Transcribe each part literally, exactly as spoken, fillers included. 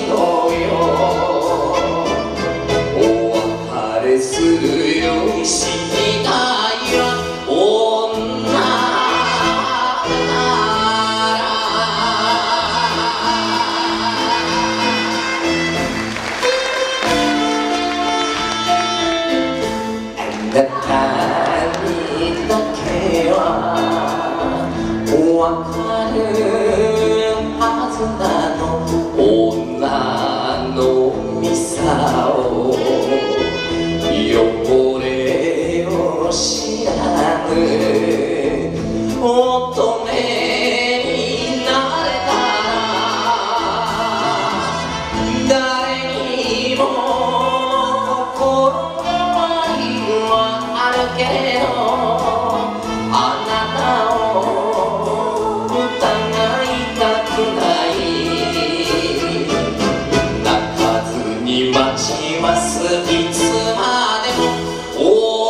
のよお別れするよしたよ女あなたにだけはわかるはずなの女のミサを汚れを知らぬ乙女になれたら誰にも心変わりはあるけどあなたを疑いたくない泣かずに待ちますいつまでも女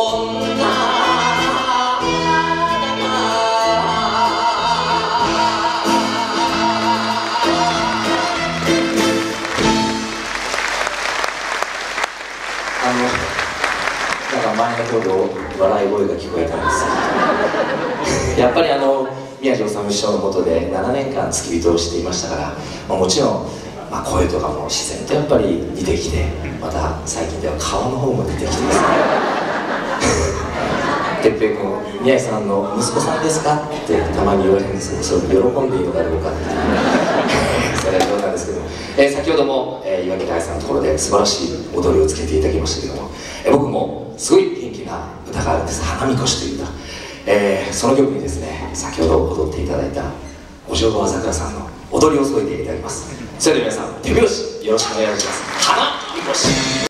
あのなんか前のほど笑い声が聞こえたんですやっぱりあの宮治修師匠のもとでななねんかん付き人をしていましたから、まあ、もちろん、まあ、声とかも自然とやっぱり似てきてまた最近では顔の方も似てきてですね哲平君宮治さんの息子さんですかってたまに言われるんですけどそれ喜んでいいのかどうかっていうそれはどうなんですけど、えー、先ほども、えー、岩城大さんのところで素晴らしい踊りをつけていただきましたけども、えー、僕もすごい元気な歌があるんです「花みこし」という歌、えー、その曲にですね先ほど踊っていただいたお嬢川さくらさんの踊りを添えていただきます。それでは皆さん手拍子よろしくお願いします。花